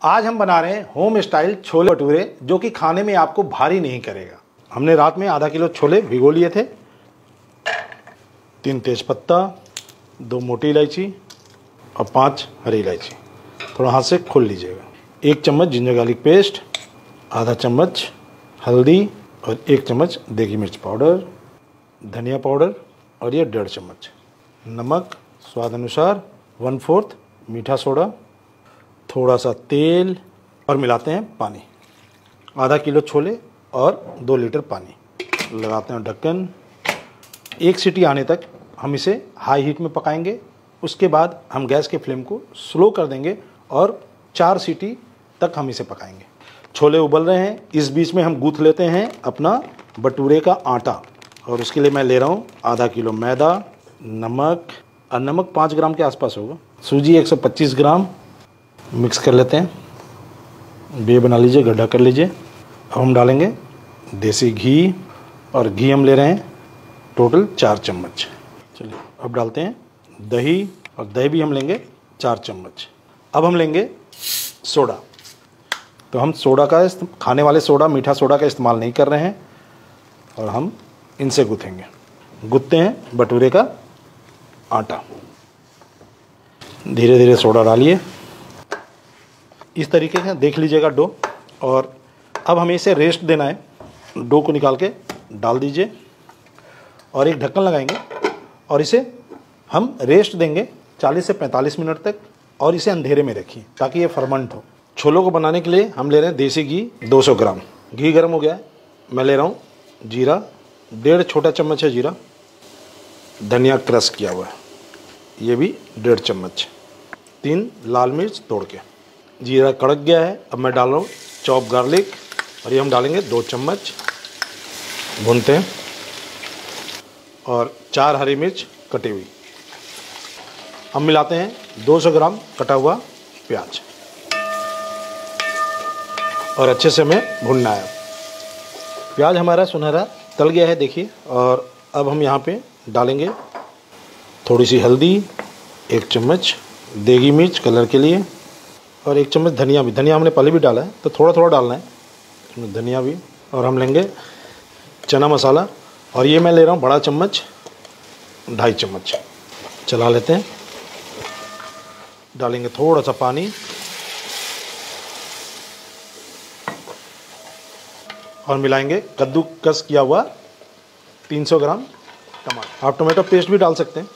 आज हम बना रहे हैं होम स्टाइल छोले भटूरे जो कि खाने में आपको भारी नहीं करेगा। हमने रात में आधा किलो छोले भिगो लिए थे। 3 तेज़पत्ता, 2 मोटी इलायची और 5 हरी इलायची। थोड़ा हाथ से खोल लीजिएगा। 1 चम्मच जिंजर गार्लिक पेस्ट, आधा चम्मच हल्दी और 1 चम्मच देगी मिर्च पाउडर, धनिया पाउडर और ये 1.5 चम्मच नमक स्वाद अनुसार, 1/4 मीठा सोडा, थोड़ा सा तेल और मिलाते हैं पानी। आधा किलो छोले और 2 लीटर पानी। लगाते हैं ढक्कन। 1 सीटी आने तक हम इसे हाई हीट में पकाएंगे। उसके बाद हम गैस के फ्लेम को स्लो कर देंगे और 4 सीटी तक हम इसे पकाएंगे। छोले उबल रहे हैं, इस बीच में हम गूँथ लेते हैं अपना भटूरे का आटा। और उसके लिए मैं ले रहा हूँ आधा किलो मैदा, नमक, और नमक 5 ग्राम के आसपास होगा, सूजी 125 ग्राम। मिक्स कर लेते हैं, बे बना लीजिए, गड्ढा कर लीजिए। अब हम डालेंगे देसी घी, और घी हम ले रहे हैं टोटल 4 चम्मच। चलिए अब डालते हैं दही, और दही भी हम लेंगे 4 चम्मच। अब हम लेंगे सोडा। तो हम सोडा का खाने वाले सोडा, मीठा सोडा का इस्तेमाल नहीं कर रहे हैं, और हम इनसे गूँथेंगे। गूँथते हैं भटूरे का आटा। धीरे धीरे सोडा डालिए, इस तरीके से देख लीजिएगा डो। और अब हमें इसे रेस्ट देना है। डो को निकाल के डाल दीजिए और एक ढक्कन लगाएंगे और इसे हम रेस्ट देंगे 40 से 45 मिनट तक। और इसे अंधेरे में रखिए ताकि ये फर्मेंट हो। छोलों को बनाने के लिए हम ले रहे हैं देसी घी 200 ग्राम। घी गर्म हो गया है, मैं ले रहा हूँ जीरा, 1.5 छोटा चम्मच है जीरा। धनिया क्रश किया हुआ है, ये भी 1.5 चम्मच। 3 लाल मिर्च तोड़ के। जीरा कड़क गया है, अब मैं डाल रहा हूँ चॉप गार्लिक, और ये हम डालेंगे 2 चम्मच। भूनते हैं। और 4 हरी मिर्च कटी हुई। हम मिलाते हैं 200 ग्राम कटा हुआ प्याज, और अच्छे से हमें भूनना है। प्याज हमारा सुनहरा तल गया है, देखिए। और अब हम यहाँ पे डालेंगे थोड़ी सी हल्दी, 1 चम्मच देगी मिर्च कलर के लिए, और 1 चम्मच धनिया भी। धनिया हमने पहले भी डाला है, तो थोड़ा थोड़ा डालना है इसमें धनिया भी। और हम लेंगे चना मसाला, और ये मैं ले रहा हूँ बड़ा चम्मच, 2.5 चम्मच। चला लेते हैं। डालेंगे थोड़ा सा पानी, और मिलाएंगे कद्दूकस किया हुआ 300 ग्राम टमाटर। आप टमाटो पेस्ट भी डाल सकते हैं।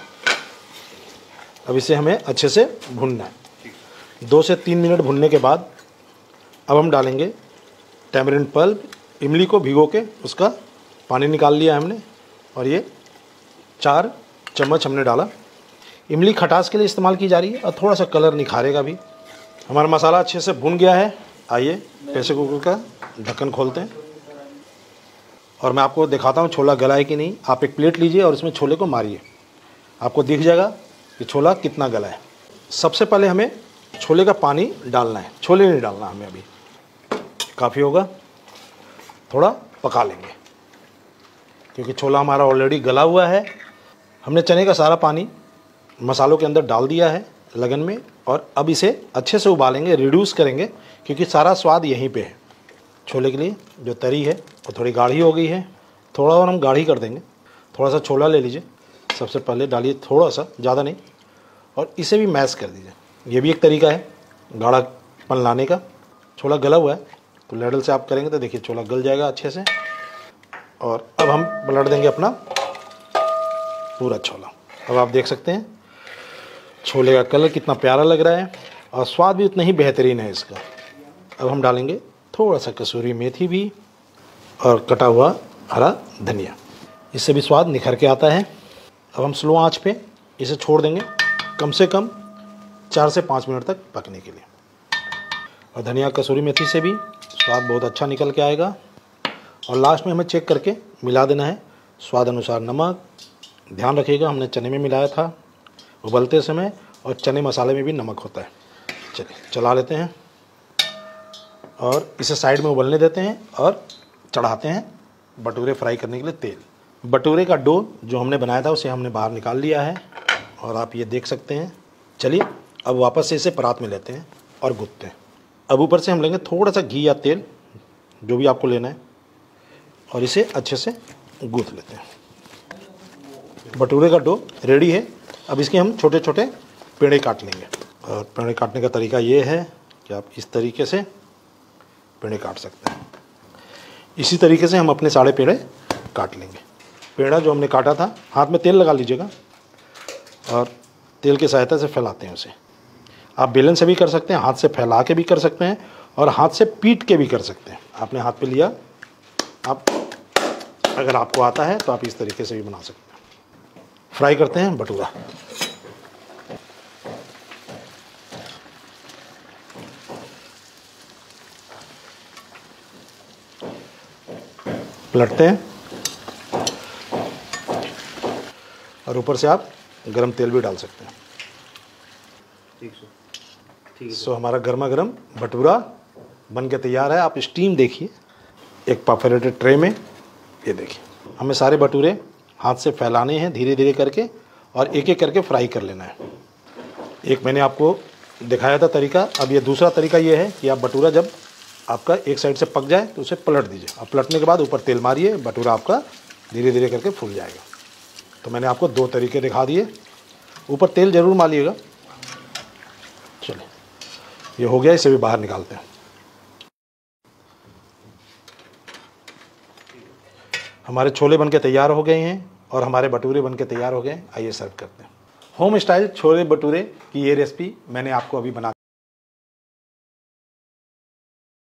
अब इसे हमें अच्छे से भूनना है। 2 से 3 मिनट भुनने के बाद अब हम डालेंगे टैमरिंड पल्प। इमली को भिगो के उसका पानी निकाल लिया है हमने, और ये 4 चम्मच हमने डाला। इमली खटास के लिए इस्तेमाल की जा रही है, और थोड़ा सा कलर निखारेगा भी। हमारा मसाला अच्छे से भुन गया है। आइए प्रेशर कुकर का ढक्कन खोलते हैं, और मैं आपको दिखाता हूँ छोला गला है कि नहीं। आप एक प्लेट लीजिए और इसमें छोले को मारिए, आपको दिख जाएगा कि छोला कितना गला है। सबसे पहले हमें छोले का पानी डालना है, छोले नहीं डालना हमें अभी। काफ़ी होगा, थोड़ा पका लेंगे क्योंकि छोला हमारा ऑलरेडी गला हुआ है। हमने चने का सारा पानी मसालों के अंदर डाल दिया है लगन में, और अब इसे अच्छे से उबालेंगे, रिड्यूस करेंगे, क्योंकि सारा स्वाद यहीं पे है। छोले के लिए जो तरी है वो थोड़ी गाढ़ी हो गई है, थोड़ा और हम गाढ़ी कर देंगे। थोड़ा सा छोला ले लीजिए, सबसे पहले डालिए थोड़ा सा, ज़्यादा नहीं, और इसे भी मैश कर दीजिए। ये भी एक तरीका है गाढ़ापन लाने का। छोला गला हुआ है, तो लैडल से आप करेंगे तो देखिए छोला गल जाएगा अच्छे से। और अब हम पलट देंगे अपना पूरा छोला। अब आप देख सकते हैं छोले का कलर कितना प्यारा लग रहा है, और स्वाद भी उतना ही बेहतरीन है इसका। अब हम डालेंगे थोड़ा सा कसूरी मेथी भी, और कटा हुआ हरा धनिया। इससे भी स्वाद निखर के आता है। अब हम स्लो आंच पे इसे छोड़ देंगे कम से कम 4 से 5 मिनट तक पकने के लिए। और धनिया कसूरी मेथी से भी स्वाद बहुत अच्छा निकल के आएगा। और लास्ट में हमें चेक करके मिला देना है स्वाद अनुसार नमक। ध्यान रखिएगा हमने चने में मिलाया था उबलते समय, और चने मसाले में भी नमक होता है। चलिए चला लेते हैं, और इसे साइड में उबलने देते हैं, और चढ़ाते हैं भटूरे फ्राई करने के लिए तेल। भटूरे का डो जो हमने बनाया था उसे हमने बाहर निकाल लिया है, और आप ये देख सकते हैं। चलिए अब वापस से इसे परात में लेते हैं और गूंथते हैं। अब ऊपर से हम लेंगे थोड़ा सा घी या तेल, जो भी आपको लेना है, और इसे अच्छे से गूँथ लेते हैं। भटूरे का डो रेडी है। अब इसके हम छोटे छोटे पेड़े काट लेंगे। और पेड़े काटने का तरीका ये है कि आप इस तरीके से पेड़े काट सकते हैं। इसी तरीके से हम अपने सारे पेड़े काट लेंगे। पेड़ा जो हमने काटा था, हाथ में तेल लगा लीजिएगा और तेल की सहायता से फैलाते हैं उसे। आप बेलन से भी कर सकते हैं, हाथ से फैला के भी कर सकते हैं, और हाथ से पीट के भी कर सकते हैं। आपने हाथ पे लिया, आप अगर आपको आता है तो आप इस तरीके से भी बना सकते हैं। फ्राई करते हैं भटूरा। पलटते हैं और ऊपर से आप गरम तेल भी डाल सकते हैं। ठीक है। सो हमारा गर्मा गर्म भटूरा बन के तैयार है। आप स्टीम देखिए एक परफोरेटेड ट्रे में। ये देखिए, हमें सारे भटूरे हाथ से फैलाने हैं धीरे धीरे करके, और एक एक करके फ्राई कर लेना है। एक मैंने आपको दिखाया था तरीका। अब ये दूसरा तरीका ये है कि आप भटूरा जब आपका एक साइड से पक जाए तो उसे पलट दीजिए। अब पलटने के बाद ऊपर तेल मारिए, भटूरा आपका धीरे धीरे करके फूल जाएगा। तो मैंने आपको 2 तरीके दिखा दिए। ऊपर तेल ज़रूर मारिएगा। चलिए, ये हो गया, इसे भी बाहर निकालते हैं। हमारे छोले बनके तैयार हो गए हैं और हमारे भटूरे बनके तैयार हो गए हैं। आइए सर्व करते हैं। होम स्टाइल छोले भटूरे की ये रेसिपी मैंने आपको अभी बना